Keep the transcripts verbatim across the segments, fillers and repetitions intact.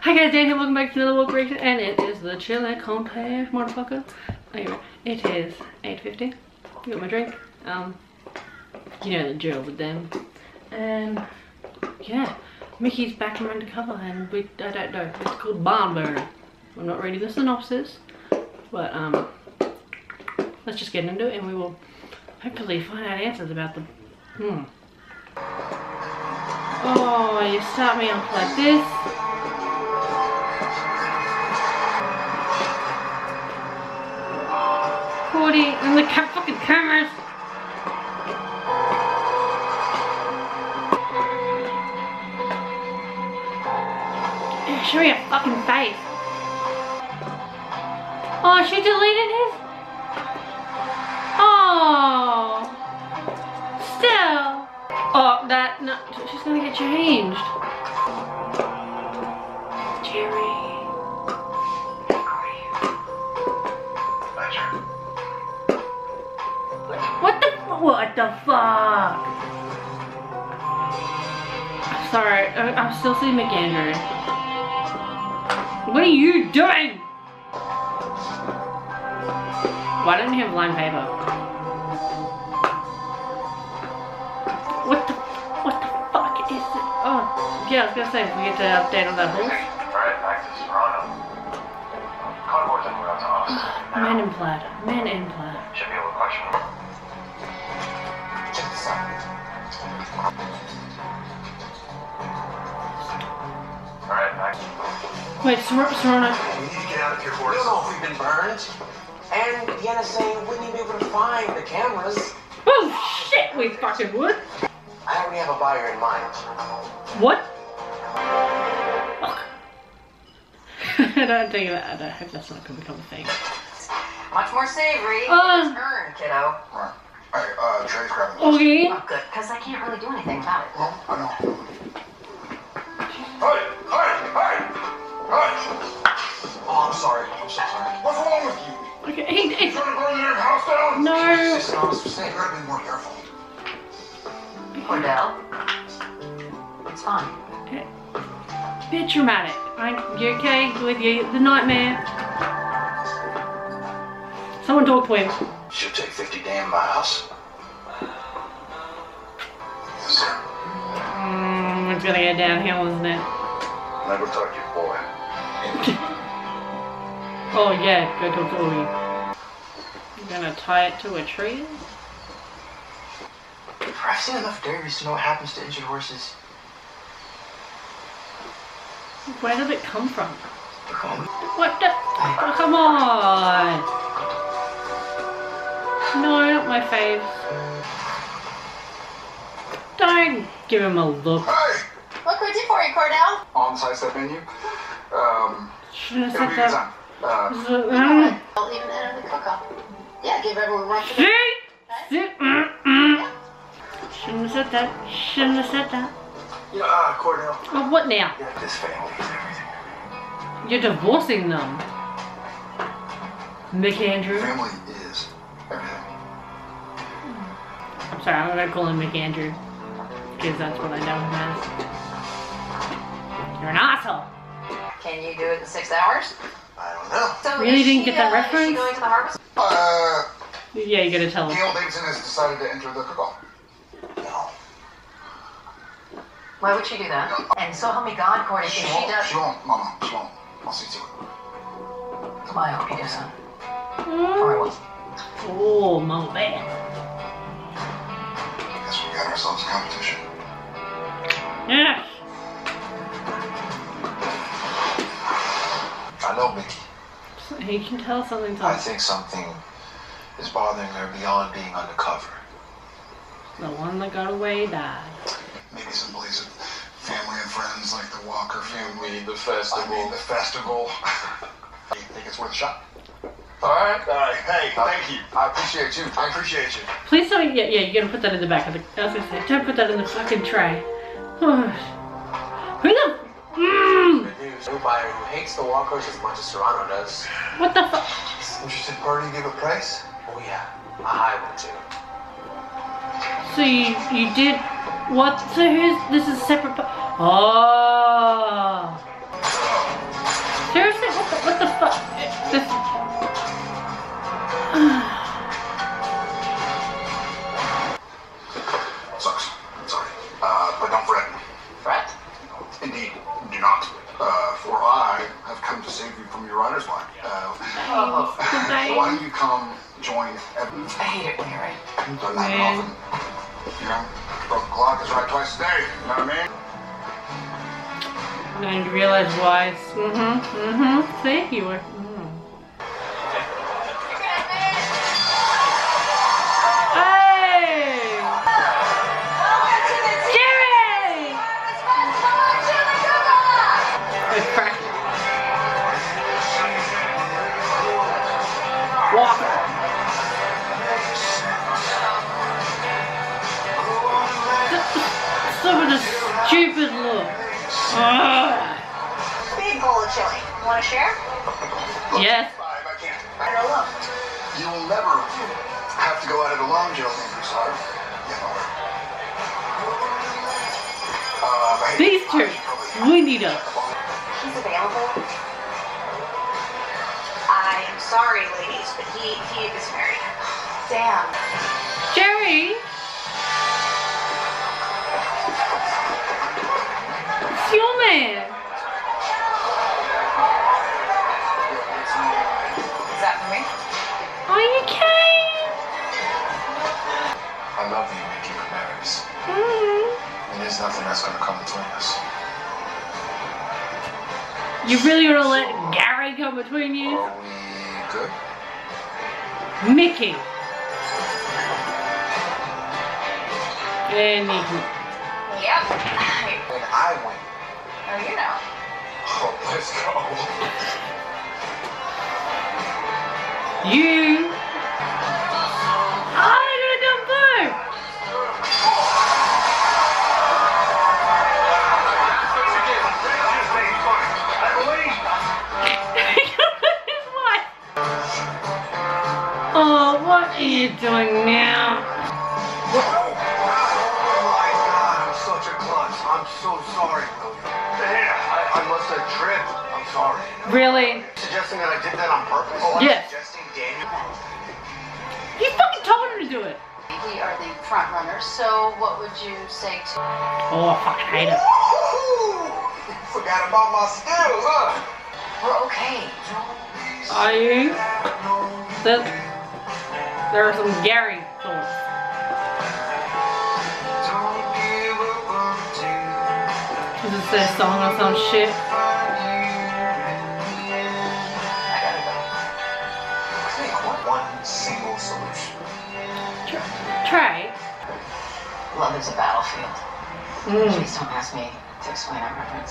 Hi guys, Dan here, welcome back to another walk reaction, and it is the Chile con Pear, motherfucker. Anyway, it is eight fifty. Got my drink. Um, you know the drill with them. And yeah, Mickey's back from undercover, and we I don't know. It's called Barn Burner. I'm not reading the synopsis, but um, let's just get into it, and we will hopefully find out answers about the hmm. Oh, you start me off like this. forty and the ca fucking cameras. Yeah, show me your fucking face. Oh, she deleted his? Oh. Still. Oh, that, no, she's gonna get changed. Jerry. What the, what the fuck? Sorry, I'm still seeing McAndrew. What are you doing? Why don't you have lime paper? What the, what the fuck is it? Oh, yeah, I was gonna say, we get to update on that horse. Alright, back to Serrano. Convoy's en route to us. Man in plaid, man in plaid. Should be able to question him. Check this out. Alright, back. Wait, Ser Serrano. We need to get out of here, Boris. We don't know if we've been burned. And Deanna's saying, wouldn't you be able to find the cameras? Oh shit, we fucking would. I already have a buyer in mind. What? Fuck. I don't think that. I hope that's not gonna become a thing. Much more savory. Uh, Turn, kiddo. Alright. Alright, uh, Trey's grabbing this. Okay. Oh, good, because I can't really do anything about it. Well, I know. Hey! Hey! Hey! Hey! Oh, I'm sorry. I'm so sorry. What's wrong with you? Okay, he, You he, trying to burn your house down? no. It's not what You gotta be more careful. Cordell. It's fine. Bit traumatic. I, you okay with you? The nightmare. Someone talk to him. Should take fifty damn miles. Yes, sir. Mm, it's gonna go downhill, isn't it? Never touch your boy. Oh yeah, go talk to Augie. You're gonna tie it to a tree? I've seen enough dairies to know what happens to injured horses. Where did it come from? Come on. What the? Oh, come on! No, not my faves. Don't give him a look. Hey! Look what I did for you, Cordell. On-site step menu. Um, Shouldn't it'll have be said a good that. time. Uh, Mm. I'll even enter the cook-up. Yeah, give everyone one for the... See? See? Mm -mm. Shouldn't have said that. Shouldn't have said that. yeah, uh, Cordell. Oh, what now? Yeah, this family is everything. You're divorcing them. McAndrew. Family is everything. I'm sorry, I'm gonna call him McAndrew. Because that's what I know him as. You're an asshole. Can you do it in six hours? I don't know. So Really is didn't she, get that uh, reference? Is she going to the harvest? Uh, Yeah, you gotta tell him. Gail Davidson has decided to enter the cook-off. No. Why would she do that? And so help me God, Cordy, if She she won't. does... She won't, Mama. She won't. I'll see to it. Well, I hope you do, son. Mm. Or I will. Oh, my bad. Guess we got ourselves a competition. Yes. I know, Mickey. He can tell something's I up. think something is bothering her beyond being undercover. The one that got away died. Maybe some beliefs of family and friends like the Walker family. The festival. I mean, the festival. You think it's worth a shot? All right. All right. Hey, thank you. I appreciate you. I appreciate you. Please don't. Yeah, yeah, you're gonna put that in the back of the. I was gonna say, don't put that in the fucking tray. Who the? Mm, Good news. New buyer who hates the Walkers as much as Serrano does. what the fuck? Interested party give a price? Oh yeah, a high one too. So you you did what? So who's this is separate? Oh. What the fuck? This... Sucks. Sorry. Uh, but don't fret. Fret? Indeed, do not. Uh, for I have come to save you from your rider's line. Uh, Oh. why don't you come join Evan? I hate it when you're right. Don't knock it off and, you know, broken clock is right twice a day. You know what I mean? I'm going to realize why. Mm-hmm, mm-hmm. See? You were. Mm. Hey! Jerry! Oh, crap. Walker. Some of the stupid look. Ugh. Big bowl of chili. Want to share? Yes. Five, I can't. I don't know. You will never have to go at it alone, Geraldine. Sorry. Yeah, uh, but hey, These two. We need us. He's available. I'm sorry, ladies, but he he is married. Damn. Jerry! It's your man. Is that for me? Are you okay? I love you, Mickey Ramirez. Mm. And there's nothing that's gonna come between us. You really gonna let Gary come between you? Are we good? Mickey. And Mickey. Yep. And I win. Oh, you know. Oh, let's go. You. Oh, they're gonna dump blue. Oh, what are you doing now? Oh my God, I'm such a klutz. I'm so sorry, William. Yeah, I, I must have tripped. I'm sorry. Really? Suggesting that I did that on purpose? Oh, I'm Yes. suggesting Daniel. You fucking told him to do it. We are the front runners, so what would you say to... Oh, I fucking hate it. Woo-hoo! Forgot about my skills, huh? We're okay. Are you? That, there are some Gary thoughts. Is this their song or some shit? I gotta go. Take one single solution. Trey? Love is a battlefield. Mm. Please don't ask me to explain that reference.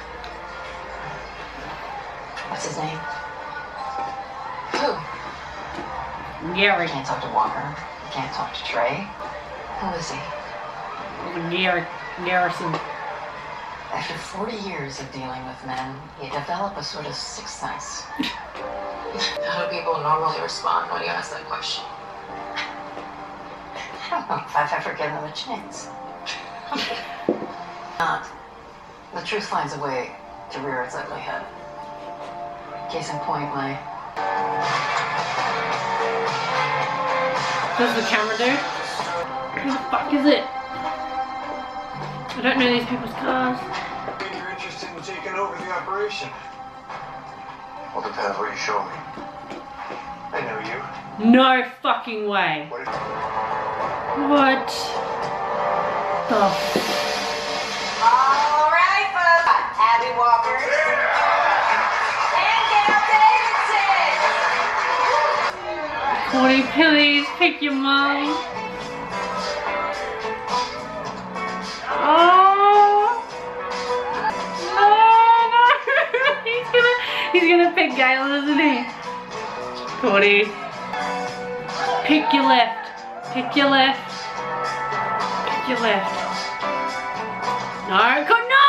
What's his name? Who? Gary. Can't talk to Walker. Can't talk to Trey. Who is he? Gary. Garrison. After forty years of dealing with men, you develop a sort of sixth sense. How do people normally respond when you ask that question? I don't know if I've ever given them a chance. Not. The truth finds a way to rear its ugly head. Case in point, my... What does the camera do? Who the fuck is it? I don't know these people's cars. You're interested in taking over the operation? Well, depends what you show me. I know you. No fucking way. What? What the f- All right, folks. Abby Walker. And Gail Davidson. Cordy, please pick your mom. Oh no, no. he's gonna he's gonna pick Gail, isn't he? Cordy. Pick your left. Pick your left. Pick your left. No, God, no!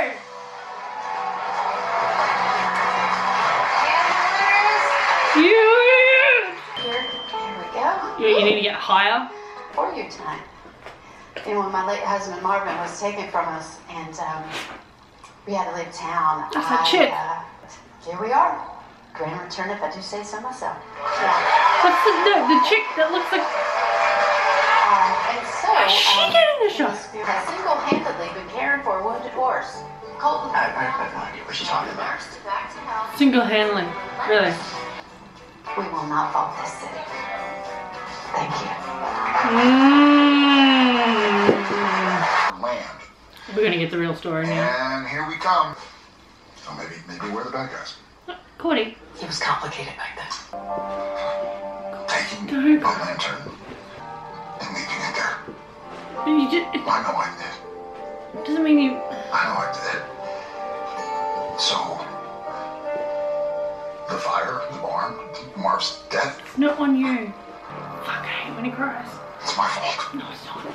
You, you, Here, here we go. you. You need to get higher. For you tonight. And when my late husband Marvin was taken from us, and um, we had to leave town. That's a I, chick. Uh, Here we are. Grand return if I do say so myself. What's the, no, the chick that looks like... Um, and so... How's she um, getting the shot? has single-handedly been caring for a wounded horse. Colton. I, I have no idea what she's talking about. Nursed back to health. Single-handling. Really. We will not fault this city. Thank you. Mm. Land. We're gonna get the real story now. And here we come. So maybe, maybe we're the bad guys. Cordy. It was complicated back then. Taking Don't- a lantern and leaving it there. You just, it I know I did. doesn't mean you... I know I did. So, the fire, the barn, Marv's death, It's not on you. Fuck, I hate when he cries. it's my fault. No, it's not.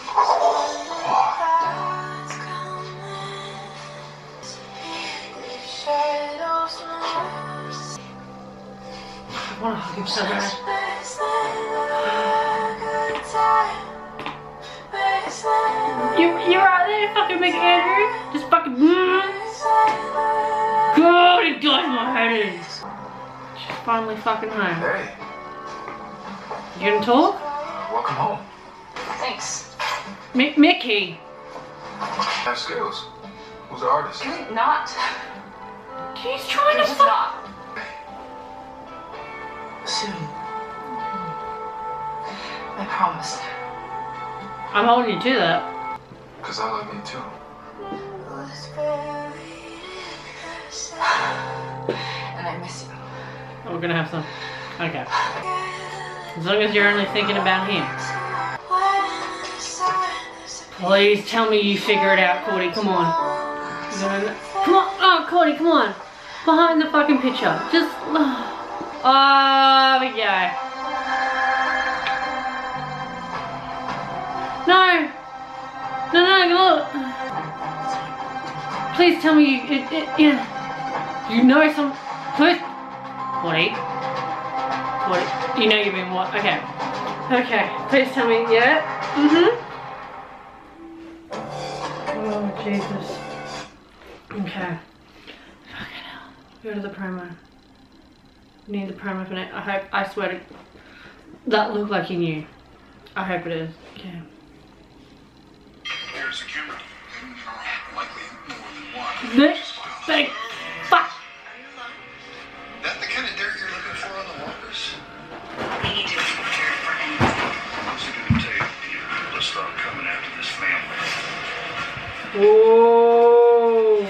I want to hug him so bad. You, you're right there, fucking McAndrew. Just fucking... Mm. God, it does my head in. She's finally fucking home. Hey, You gonna talk? welcome home. Thanks. Mi Mickey. Have skills. Who's the artist? Can we not? He's trying to Just fuck... not. Soon. I promise. I'm holding you to that. Because I love you too. And I miss you. Oh, we're gonna have some. Okay. As long as you're only thinking about him. Please tell me you figure it out, Cordy. Come on. You're gonna... Come on. Oh, Cordy, come on. Behind the fucking picture. Just... Oh, we go. No. No, no, look. Please tell me you... It, it, yeah. You know some... Please... Cordy. Cordy. You know you've been what? Okay. Okay. Please tell me. Yeah? Mm-hmm. Oh, Jesus. Okay. Fucking hell. Go to the promo. Need the promo for next. I hope, I swear to... That looked like he knew. I hope it is. Okay. There's a camera. Likely more than one. Nick, thank fuck. That the kind of dirt you're looking for on the walkers? We need to be prepared for anything. What's it gonna take for you to start coming after this family? Whoa.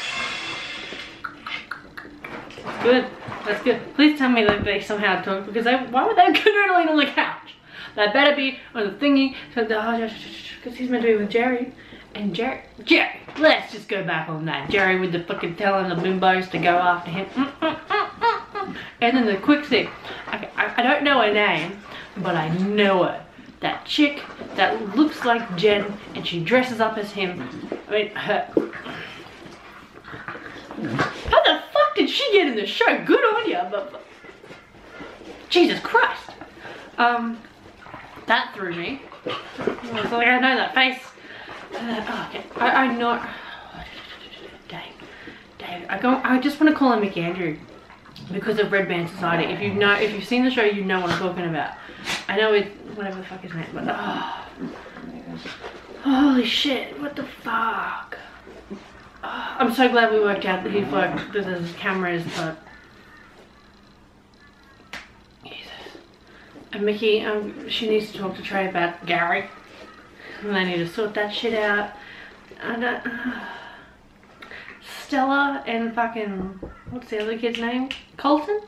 That's good. That's good. Please tell me that they somehow talk, because they, why would they canoodling on the couch? They better be on the thingy, because he's meant to be with Jerry. And Jerry, Jerry, let's just go back on that. Jerry with the fucking telling the bimbos to go after him. Mm, mm, mm, mm, mm. And then the quick thing. Okay, I, I don't know her name, but I know her. That chick that looks like Jen and she dresses up as him. I mean, her. How the fuck did she get in the show? Good on ya, but, but Jesus Christ. Um, that threw me. It's like I know that face. Uh, oh, okay. I, I know. Dave, Dave. I go. I just want to call him McAndrew because of Red Band Society. If you know, if you've seen the show, you know what I'm talking about. I know it. Whatever the fuck his name, but oh, holy shit! What the fuck? Oh, I'm so glad we worked out that he worked that his cameras, but Jesus. And Mickey, um, she needs to talk to Trey about Gary. And they need to sort that shit out. And uh, Stella and fucking, what's the other kid's name? Colton?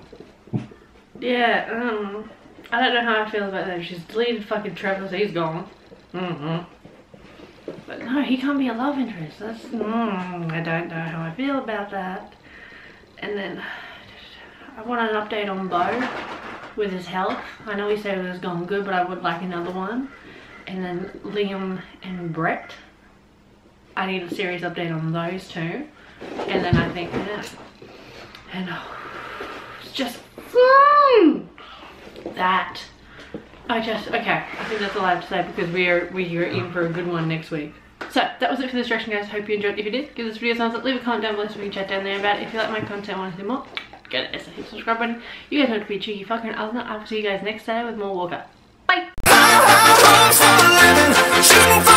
Yeah, um, I don't know how I feel about that. She's deleted fucking Trevor, so he's gone. Mm-hmm. But no, he can't be a love interest. That's, mm, I don't know how I feel about that. And then, I want an update on Bo with his health. I know he said it was going good, but I would like another one. And then Liam and Brett. I need a serious update on those two. And then I think, yeah. And oh, it's just, mm, that. I just, okay, I think that's all I have to say because we are, we are in for a good one next week. So that was it for this reaction, guys. Hope you enjoyed. If you did, give this video a thumbs up, leave a comment down below so we can chat down there about it. If you like my content and want to see more, get it, hit the subscribe button. You guys know to be a cheeky fucker, and other than that, I will see you guys next day with more Walker. Bye!